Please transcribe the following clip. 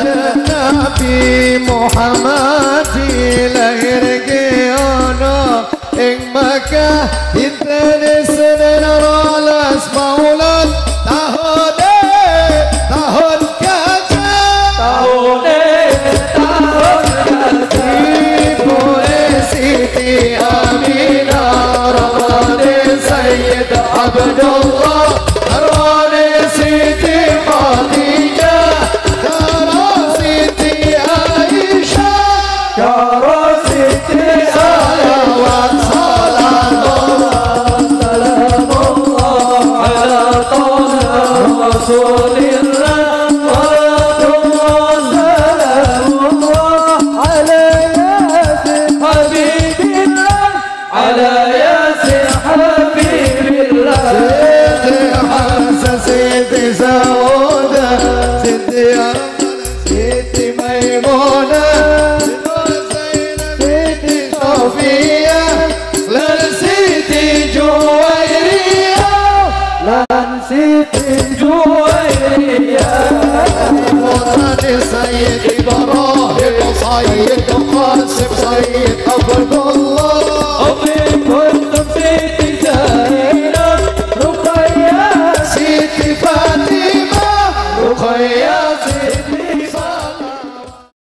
Nabi Muhammad lahir ke ono ing Makkah dinten Senin rolas Maulud tahun gajah Ibu Siti Aminah Rahmani Sayyid Abdullah Rahmani Siti Khadijah Dara Siti Aisyah Dara Siti Salawat Salamullah Ala Taha Rasulillah Siti Sauda, Siti Siti Maimunah, Siti Sofia, lan Siti Juwairiyah, lan Siti Juwairiyah. Putrane Sayyid Ibrahim, Sayyid Qasim, Sayyid Abdullah.